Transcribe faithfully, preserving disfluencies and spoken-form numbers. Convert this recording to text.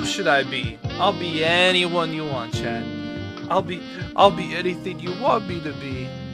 should I be? I'll be anyone you want, chat. I'll be I'll be anything you want me to be.